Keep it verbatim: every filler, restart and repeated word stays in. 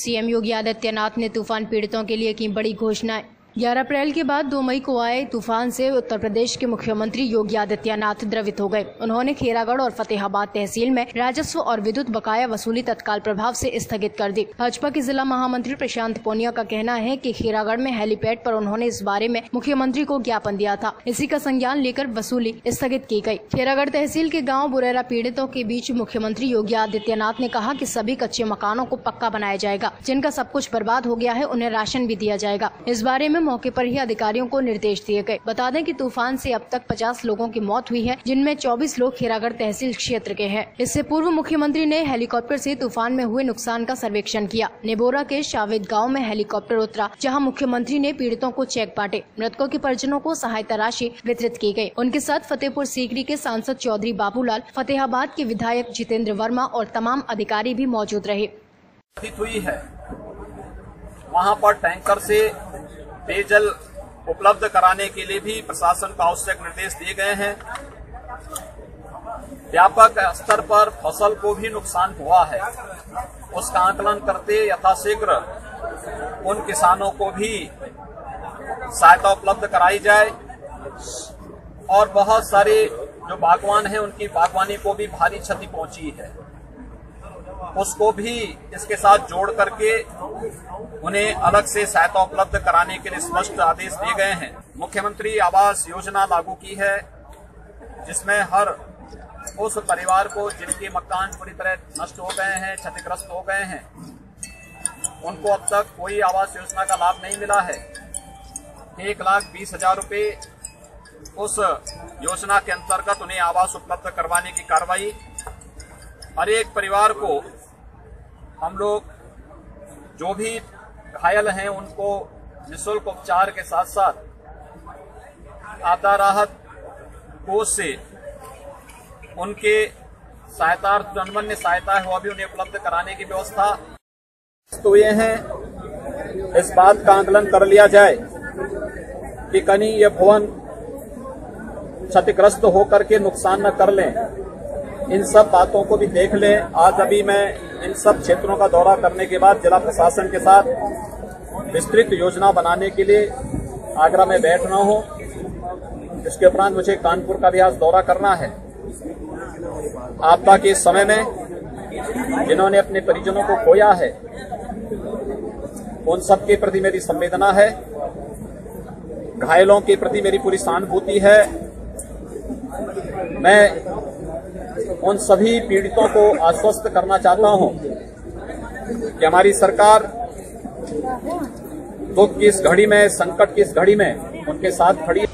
CM Yogi Adityanath ने तूफान पीड़ितों के लिए की बड़ी घोषणाएं। ग्यारह अप्रैल के बाद दो मई को आए तूफान से उत्तर प्रदेश के मुख्यमंत्री योगी आदित्यनाथ द्रवित हो गए। उन्होंने खेरागढ़ और फतेहाबाद तहसील में राजस्व और विद्युत बकाया वसूली तत्काल प्रभाव से स्थगित कर दी। भाजपा के जिला महामंत्री प्रशांत पूनिया का कहना है कि खेरागढ़ में हेलीपैड पर उन्होंने इस बारे में मुख्यमंत्री को ज्ञापन दिया था। इसी का संज्ञान लेकर वसूली स्थगित की गयी। खेरागढ़ तहसील के गाँव बुरेरा पीड़ितों के बीच मुख्यमंत्री योगी आदित्यनाथ ने कहा कि सभी कच्चे मकानों को पक्का बनाया जाएगा। जिनका सब कुछ बर्बाद हो गया है उन्हें राशन भी दिया जाएगा। इस बारे में मौके पर ही अधिकारियों को निर्देश दिए गए। बता दें कि तूफान से अब तक पचास लोगों की मौत हुई है, जिनमें चौबीस लोग खेरागढ़ तहसील क्षेत्र के हैं। इससे पूर्व मुख्यमंत्री ने हेलीकॉप्टर से तूफान में हुए नुकसान का सर्वेक्षण किया। नेबोरा के शावेद गांव में हेलीकॉप्टर उतरा, जहां मुख्यमंत्री ने पीड़ितों को चेक बांटे। मृतकों के परिजनों को सहायता राशि वितरित की गयी। उनके साथ फतेहपुर सीकरी के सांसद चौधरी बाबूलाल, फतेहाबाद के विधायक जितेंद्र वर्मा और तमाम अधिकारी भी मौजूद रहे। हुई है वहाँ पर टैंकर से पेयजल उपलब्ध कराने के लिए भी प्रशासन को आवश्यक निर्देश दिए गए हैं। व्यापक स्तर पर फसल को भी नुकसान हुआ है, उसका आकलन करते यथाशीघ्र उन किसानों को भी सहायता उपलब्ध कराई जाए और बहुत सारे जो बागवान हैं उनकी बागवानी को भी भारी क्षति पहुंची है, उसको भी इसके साथ जोड़ करके उन्हें अलग से सहायता उपलब्ध कराने के लिए स्पष्ट आदेश दिए गए हैं। मुख्यमंत्री आवास योजना लागू की है, जिसमें हर उस परिवार को जिनके मकान पूरी तरह नष्ट हो गए हैं, क्षतिग्रस्त हो गए हैं, उनको अब तक कोई आवास योजना का लाभ नहीं मिला है। एक लाख बीस हजार रुपये उस योजना के अंतर्गत उन्हें आवास उपलब्ध करवाने की कार्रवाई। हर एक परिवार को हम लोग जो भी घायल हैं उनको निःशुल्क उपचार के साथ साथ आपदा राहत कोष से उनके सहायता अन्य सहायता है वह भी उन्हें उपलब्ध कराने की व्यवस्था तो ये है। इस बात का आकलन कर लिया जाए कि कहीं ये भवन क्षतिग्रस्त होकर के नुकसान न कर लें, इन सब बातों को भी देख लें। आज अभी मैं इन सब क्षेत्रों का दौरा करने के बाद जिला प्रशासन के साथ विस्तृत योजना बनाने के लिए आगरा में बैठ रहा हूं। इसके उपरांत मुझे कानपुर का भी आज दौरा करना है। आपदा के समय में जिन्होंने अपने परिजनों को खोया है उन सब के प्रति मेरी संवेदना है, घायलों के प्रति मेरी पूरी सहानुभूति है। मैं उन सभी पीड़ितों को आश्वस्त करना चाहता हूं कि हमारी सरकार दुख की इस घड़ी में, संकट की इस घड़ी में उनके साथ खड़ी है।